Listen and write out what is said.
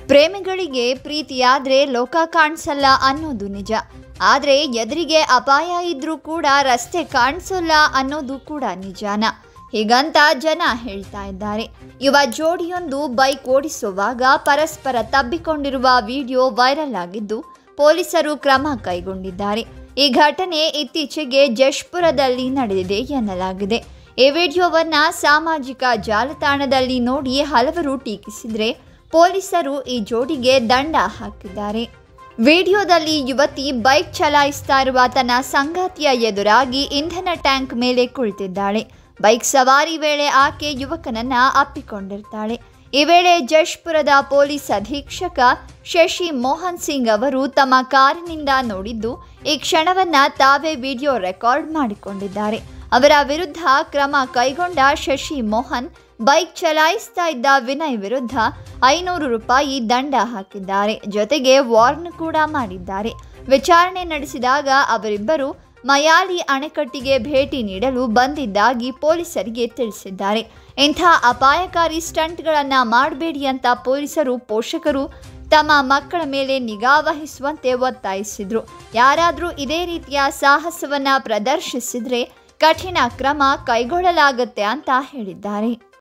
ಪ್ರೇಮಿಗಳಿಗೆ ಪ್ರೀತಿಯಾದ್ರೆ ಲೋಕ ಕಾಣಿಸಲ್ಲ ಅನ್ನೋದು ನಿಜ. ಆದರೆ ಎದುರಿಗೆ ಅಪಾಯ ಇದ್ರೂ ಕೂಡ ರಸ್ತೆ ಕಾಣಿಸಲ್ಲ ಅನ್ನೋದು ಕೂಡ ನಿಜಾನ. ಹೀಗಂತ ಜನ ಹೇಳ್ತಾ ಇದ್ದಾರೆ. ಯುವ ಜೋಡಿಯೊಂದು ಬೈಕ್ ಓಡಿಸುವಾಗ ಪರಸ್ಪರ ತಬ್ಬಿಕೊಂಡಿರುವ ವಿಡಿಯೋ ವೈರಲ್ ಆಗಿದ್ದು, ಪೊಲೀಸರು ಕ್ರಮ ಕೈಗೊಂಡಿದ್ದಾರೆ. ಈ ಘಟನೆ ಇತ್ತೀಚೆಗೆ ಜಶ್ಪುರದಲ್ಲಿ ನಡೆದಿದೆ ಎನ್ನಲಾಗಿದೆ. ಈ ವಿಡಿಯೋವನ್ನು ಸಾಮಾಜಿಕ ಜಾಲತಾಣದಲ್ಲಿ ನೋಡಿ ಹಲವರು ಟೀಕಿಸಿದರೆ, ಪೊಲೀಸರು ಈ ಜೋಡಿಗೆ ದಂಡ ಹಾಕಿದ್ದಾರೆ. ವಿಡಿಯೋದಲ್ಲಿ ಯುವತಿ ಬೈಕ್ ಚಲಾಯಿಸ್ತಾ ಇರುವ ತನ್ನ ಸಂಗಾತಿಯ ಎದುರಾಗಿ ಇಂಧನ ಟ್ಯಾಂಕ್ ಮೇಲೆ ಕುಳಿತಿದ್ದಾಳೆ. ಬೈಕ್ ಸವಾರಿ ವೇಳೆ ಆಕೆ ಯುವಕನನ್ನ ಅಪ್ಪಿಕೊಂಡಿರ್ತಾಳೆ. ಈ ವೇಳೆ ಜಶ್ಪುರದ ಪೊಲೀಸ್ ಅಧೀಕ್ಷಕ ಶಶಿ ಮೋಹನ್ ಸಿಂಗ್ ಅವರು ತಮ್ಮ ಕಾರಿನಿಂದ ನೋಡಿದ್ದು, ಈ ಕ್ಷಣವನ್ನ ತಾವೇ ವಿಡಿಯೋ ರೆಕಾರ್ಡ್ ಮಾಡಿಕೊಂಡಿದ್ದಾರೆ. ಅವರ ವಿರುದ್ಧ ಕ್ರಮ ಕೈಗೊಂಡ ಶಶಿ ಮೋಹನ್ ಬೈಕ್ ಚಲಾಯಿಸ್ತಾ ಇದ್ದ ವಿನಯ್ ವಿರುದ್ಧ 500 ರೂಪಾಯಿ ದಂಡ ಹಾಕಿದ್ದಾರೆ. ಜೊತೆಗೆ ವಾರ್ನ್ ಕೂಡ ಮಾಡಿದ್ದಾರೆ. ವಿಚಾರಣೆ ನಡೆಸಿದಾಗ ಅವರಿಬ್ಬರು ಮಯಾಲಿ ಅಣೆಕಟ್ಟಿಗೆ ಭೇಟಿ ನೀಡಲು ಬಂದಿದ್ದಾಗಿ ಪೊಲೀಸರಿಗೆ ತಿಳಿಸಿದ್ದಾರೆ. ಇಂಥ ಅಪಾಯಕಾರಿ ಸ್ಟಂಟ್ಗಳನ್ನು ಮಾಡಬೇಡಿ ಅಂತ ಪೊಲೀಸರು ಪೋಷಕರು ತಮ್ಮ ಮಕ್ಕಳ ಮೇಲೆ ನಿಗಾ ವಹಿಸುವಂತೆ ಒತ್ತಾಯಿಸಿದ್ರು. ಯಾರಾದರೂ ಇದೇ ರೀತಿಯ ಸಾಹಸವನ್ನು ಪ್ರದರ್ಶಿಸಿದರೆ ಕಠಿಣ ಕ್ರಮ ಕೈಗೊಳ್ಳಲಾಗುತ್ತೆ ಅಂತ ಹೇಳಿದ್ದಾರೆ.